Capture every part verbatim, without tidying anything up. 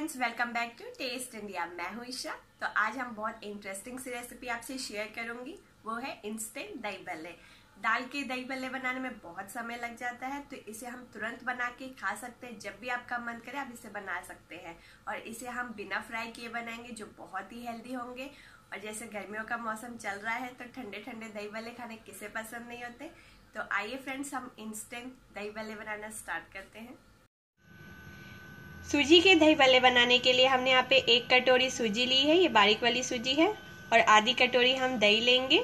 Friends, welcome back to taste India. मैं हूं ईशा। तो आज हम बहुत इंटरेस्टिंग सी रेसिपी आपसे शेयर करूंगी। वो है इंस्टेंट दही बल्ले। दाल के दही बल्ले बनाने में बहुत समय लग जाता है, तो इसे हम तुरंत बना के खा सकते हैं। जब भी आपका मन करे आप इसे बना सकते हैं। और इसे हम बिना फ्राई किए बनाएंगे, जो बहुत ही हेल्दी होंगे। और जैसे गर्मियों का मौसम चल रहा है, तो ठंडे ठंडे दही बल्ले खाने किसे पसंद नहीं होते। तो आइए फ्रेंड्स, हम इंस्टेंट दही बल्ले बनाना स्टार्ट करते हैं। सूजी के दही बल्ले बनाने के लिए हमने यहाँ पे एक कटोरी सूजी ली है, ये बारीक वाली सूजी है। और आधी कटोरी हम दही लेंगे।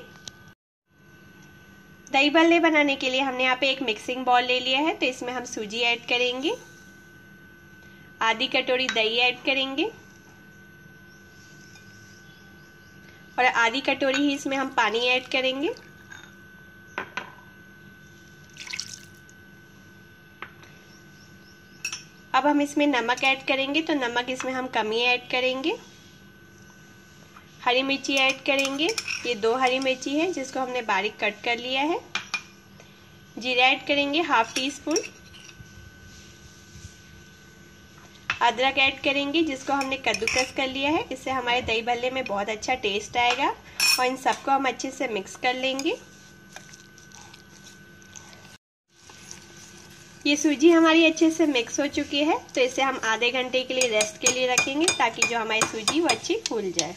दही बल्ले बनाने के लिए हमने यहाँ पे एक मिक्सिंग बाउल ले लिया है, तो इसमें हम सूजी ऐड करेंगे, आधी कटोरी दही ऐड करेंगे और आधी कटोरी ही इसमें हम पानी ऐड करेंगे। अब हम इसमें नमक ऐड करेंगे, तो नमक इसमें हम कमी ऐड करेंगे। हरी मिर्ची ऐड करेंगे, ये दो हरी मिर्ची है जिसको हमने बारीक कट कर लिया है। जीरा ऐड करेंगे हाफ टी स्पून। अदरक ऐड करेंगे जिसको हमने कद्दूकस कर लिया है, इससे हमारे दही बल्ले में बहुत अच्छा टेस्ट आएगा। और इन सबको हम अच्छे से मिक्स कर लेंगे। ये सूजी हमारी अच्छे से मिक्स हो चुकी है, तो इसे हम आधे घंटे के लिए रेस्ट के लिए रखेंगे, ताकि जो हमारी सूजी वो अच्छी फूल जाए।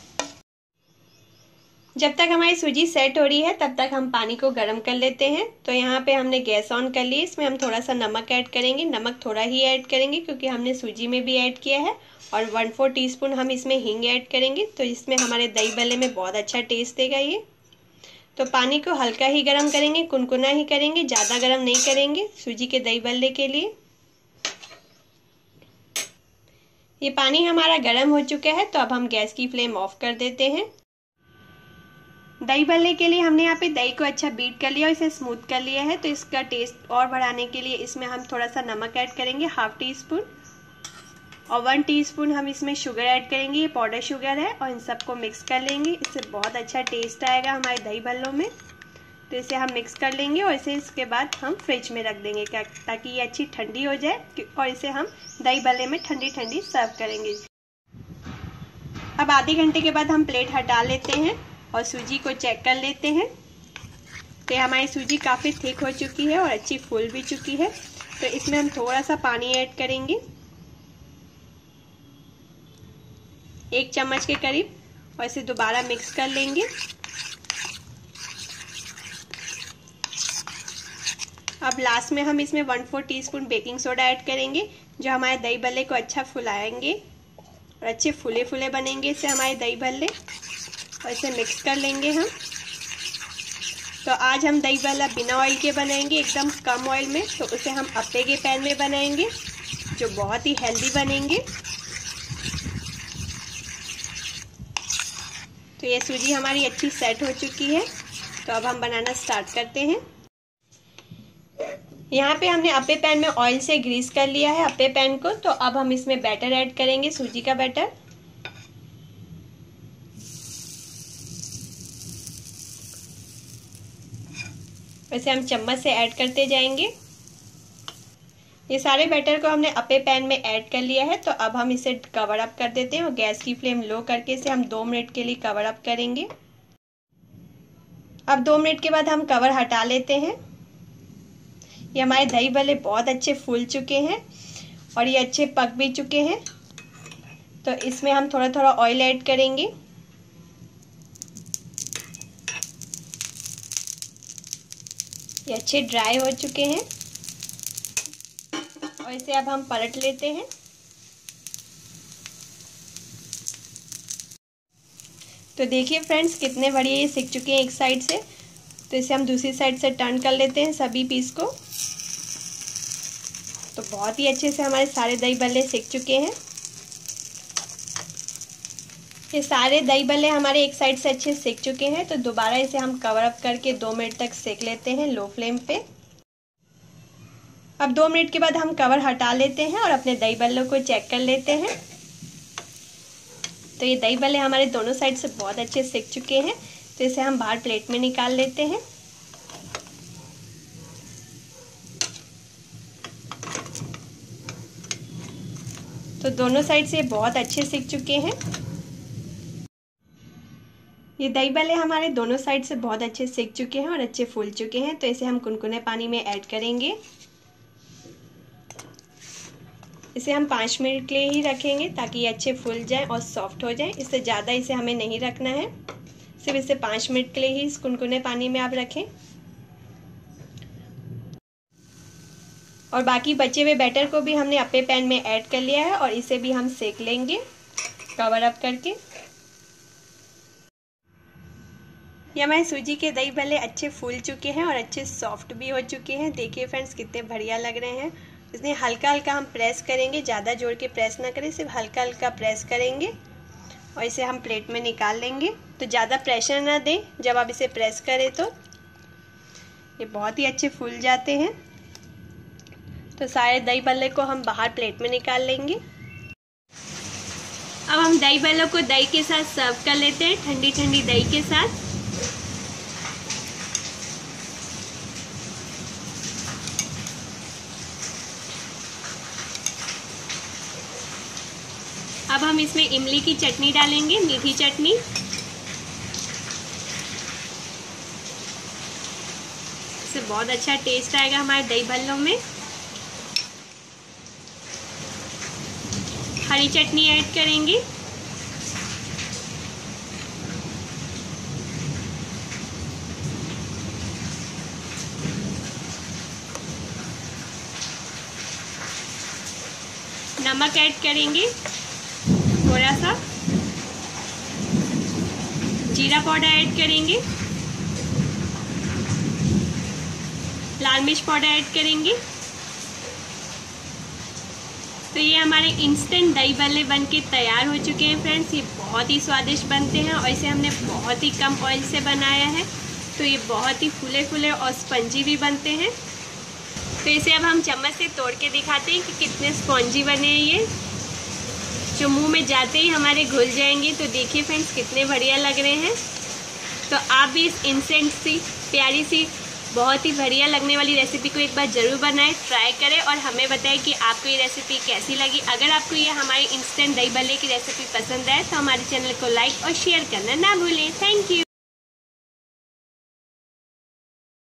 जब तक हमारी सूजी सेट हो रही है, तब तक हम पानी को गर्म कर लेते हैं। तो यहाँ पे हमने गैस ऑन कर ली, इसमें हम थोड़ा सा नमक ऐड करेंगे। नमक थोड़ा ही ऐड करेंगे क्योंकि हमने सूजी में भी ऐड किया है। और वन फोर टी स्पून हम इसमें हींग ऐड करेंगे, तो इसमें हमारे दही बल्ले में बहुत अच्छा टेस्ट देगा ये। तो पानी को हल्का ही गर्म करेंगे, कुनकुना ही करेंगे, ज़्यादा गर्म नहीं करेंगे सूजी के दही बल्ले के लिए। ये पानी हमारा गर्म हो चुका है, तो अब हम गैस की फ्लेम ऑफ कर देते हैं। दही बल्ले के लिए हमने यहाँ पे दही को अच्छा बीट कर लिया और इसे स्मूथ कर लिया है। तो इसका टेस्ट और बढ़ाने के लिए इसमें हम थोड़ा सा नमक ऐड करेंगे, हाफ टी स्पून। और वन टीस्पून हम इसमें शुगर ऐड करेंगे, ये पाउडर शुगर है। और इन सबको मिक्स कर लेंगे, इससे बहुत अच्छा टेस्ट आएगा हमारे दही बल्लों में। तो इसे हम मिक्स कर लेंगे और इसे इसके बाद हम फ्रिज में रख देंगे, क्या ताकि ये अच्छी ठंडी हो जाए। और इसे हम दही बल्ले में ठंडी ठंडी सर्व करेंगे। अब आधे घंटे के बाद हम प्लेट हटा लेते हैं और सूजी को चेक कर लेते हैं। तो हमारी सूजी काफ़ी थिक हो चुकी है और अच्छी फूल भी चुकी है। तो इसमें हम थोड़ा सा पानी ऐड करेंगे, एक चम्मच के करीब, और इसे दोबारा मिक्स कर लेंगे। अब लास्ट में हम इसमें one four teaspoon baking soda add करेंगे, जो हमारे दही बल्ले को अच्छा फुलाएंगे और अच्छे फूले फूले बनेंगे इससे हमारे दही बल्ले। और इसे मिक्स कर लेंगे हम। तो आज हम दही बल्ला बिना ऑयल के बनाएंगे, एकदम कम ऑयल में। तो उसे हम अप्पे के पैन में बनाएंगे, जो बहुत ही हेल्दी बनेंगे। तो ये सूजी हमारी अच्छी सेट हो चुकी है, तो अब हम बनाना स्टार्ट करते हैं। यहाँ पे हमने अप्पे पैन में ऑयल से ग्रीस कर लिया है अप्पे पैन को। तो अब हम इसमें बैटर ऐड करेंगे, सूजी का बैटर। वैसे हम चम्मच से ऐड करते जाएंगे। ये सारे बैटर को हमने अप्पे पैन में ऐड कर लिया है। तो अब हम इसे कवर अप कर देते हैं और गैस की फ्लेम लो करके इसे हम दो मिनट के लिए कवर अप करेंगे। अब दो मिनट के बाद हम कवर हटा लेते हैं। ये हमारे दही बल्ले बहुत अच्छे फूल चुके हैं और ये अच्छे पक भी चुके हैं। तो इसमें हम थोड़ा थोड़ा ऑयल ऐड करेंगे। ये अच्छे ड्राई हो चुके हैं और इसे अब हम पलट लेते हैं। तो देखिए फ्रेंड्स, कितने बढ़िया ये सिक चुके हैं एक साइड से। तो इसे हम दूसरी साइड से टर्न कर लेते हैं सभी पीस को। तो बहुत ही अच्छे से हमारे सारे दही बल्ले सिक चुके हैं। ये सारे दही बल्ले हमारे एक साइड से अच्छे सिक चुके हैं। तो दोबारा इसे हम कवर अप करके दो मिनट तक सेक लेते हैं लो फ्लेम पे। अब दो मिनट के बाद हम कवर हटा लेते हैं और अपने दही बल्लों को चेक कर लेते हैं। तो ये दही बल्ले हमारे दोनों साइड से बहुत अच्छे सिक चुके हैं। तो इसे हम बाहर प्लेट में निकाल लेते हैं। तो दोनों साइड से बहुत अच्छे सिक चुके हैं। ये दही बल्ले हमारे दोनों साइड से बहुत अच्छे सिक चुके हैं और अच्छे फूल चुके हैं। तो इसे हम कुनकुने पानी में ऐड करेंगे। इसे हम पाँच मिनट के लिए ही रखेंगे ताकि ये अच्छे फूल जाएं और सॉफ्ट हो जाएं। इससे ज़्यादा इसे हमें नहीं रखना है, सिर्फ इसे पाँच मिनट के लिए ही इस कुनकुने पानी में आप रखें। और बाकी बचे हुए बैटर को भी हमने अपने पैन में ऐड कर लिया है और इसे भी हम सेक लेंगे कवर अप करके। ये हमारे सूजी के दही भल्ले अच्छे फूल चुके हैं और अच्छे सॉफ्ट भी हो चुके हैं। देखिए फ्रेंड्स कितने बढ़िया लग रहे हैं। इसमें हल्का हल्का हम प्रेस करेंगे, ज़्यादा जोर के प्रेस ना करें, सिर्फ हल्का हल्का प्रेस करेंगे और इसे हम प्लेट में निकाल लेंगे। तो ज़्यादा प्रेशर ना दें जब आप इसे प्रेस करें, तो ये बहुत ही अच्छे फूल जाते हैं। तो सारे दही भल्ले को हम बाहर प्लेट में निकाल लेंगे। अब हम दही भल्लों को दही के साथ सर्व कर लेते हैं, ठंडी ठंडी दही के साथ। अब हम इसमें इमली की चटनी डालेंगे, मीठी चटनी। इससे बहुत अच्छा टेस्ट आएगा हमारे दही भल्लों में। हरी चटनी ऐड करेंगे। नमक ऐड करेंगे थोड़ा सा, जीरा पाउडर ऐड करेंगे, लाल मिर्च पाउडर ऐड करेंगे। तो ये हमारे इंस्टेंट दही भल्ले बनके तैयार हो चुके हैं फ्रेंड्स। ये बहुत ही स्वादिष्ट बनते हैं और इसे हमने बहुत ही कम ऑयल से बनाया है, तो ये बहुत ही फूले फूले और स्पंजी भी बनते हैं। तो इसे अब हम चम्मच से तोड़ के दिखाते हैं कि कितने स्पॉन्जी बने हैं ये, जो मुंह में जाते ही हमारे घुल जाएंगे। तो देखिए फ्रेंड्स कितने बढ़िया लग रहे हैं। तो आप भी इस इंस्टेंट सी प्यारी सी बहुत ही बढ़िया लगने वाली रेसिपी को एक बार ज़रूर बनाएं, ट्राई करें और हमें बताएं कि आपको ये रेसिपी कैसी लगी। अगर आपको ये हमारी इंस्टेंट दही भल्ले की रेसिपी पसंद आए तो हमारे चैनल को लाइक और शेयर करना ना भूलें। Thank you.